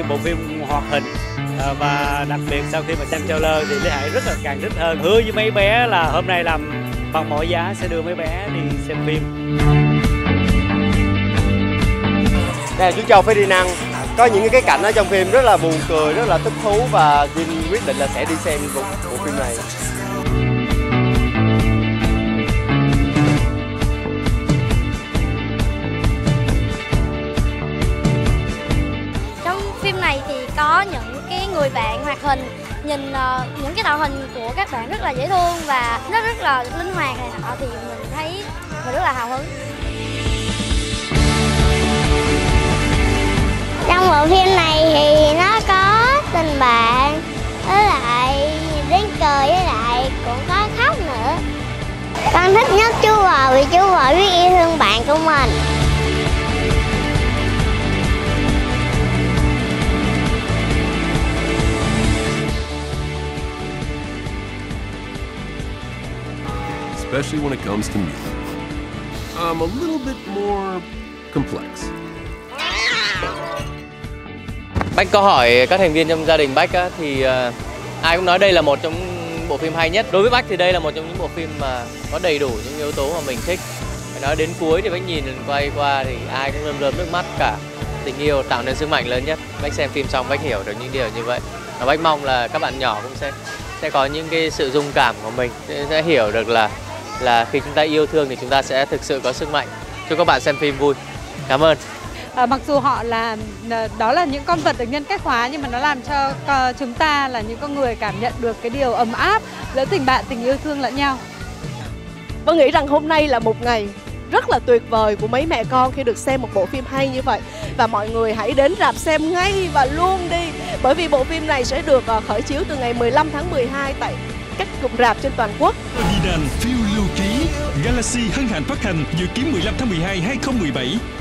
bộ phim hoạt hình. Và đặc biệt sau khi mà xem trailer thì Lý Hải rất là càng thích hơn. Hứa với mấy bé là hôm nay làm bằng mọi giá sẽ đưa mấy bé đi xem phim. Đây là chú Châu Ferdinand. Có những cái cảnh ở trong phim rất là buồn cười, rất là thích thú và Jin quyết định là sẽ đi xem bộ phim này. Trong phim này thì có những cái người bạn hoạt hình, nhìn những cái tạo hình của các bạn rất là dễ thương và nó rất là linh hoạt này nọ, thì mình thấy mình rất là hào hứng. Trong bộ phim này thì nó có tình bạn, với lại đến cười, với lại cũng có khóc nữa. Con thích nhất chú bò vì chú bò biết yêu thương bạn của mình. Especially when it comes to me. I'm a little bit more complex. Bách có hỏi các thành viên trong gia đình Bách á, thì ai cũng nói đây là một trong những bộ phim hay nhất. Đối với Bách thì đây là một trong những bộ phim mà có đầy đủ những yếu tố mà mình thích. Phải nói đến cuối thì Bách nhìn quay qua thì ai cũng rơm rớm nước mắt cả. Tình yêu tạo nên sức mạnh lớn nhất. Bách xem phim xong Bách hiểu được những điều như vậy. Và Bách mong là các bạn nhỏ cũng sẽ có những cái sự dung cảm của mình, sẽ hiểu được là khi chúng ta yêu thương thì chúng ta sẽ thực sự có sức mạnh. Chúc các bạn xem phim vui. Cảm ơn. Mặc dù họ là đó là những con vật được nhân cách hóa, nhưng mà nó làm cho chúng ta là những con người cảm nhận được cái điều ấm áp giữa tình bạn, tình yêu thương lẫn nhau. Vân nghĩ rằng hôm nay là một ngày rất là tuyệt vời của mấy mẹ con khi được xem một bộ phim hay như vậy. Và mọi người hãy đến rạp xem ngay và luôn đi. Bởi vì bộ phim này sẽ được khởi chiếu từ ngày 15 tháng 12 tại các cụm rạp trên toàn quốc. Ferdinand phiêu lưu ký, Galaxy hân hạnh phát hành dự kiến 15 tháng 12 2017.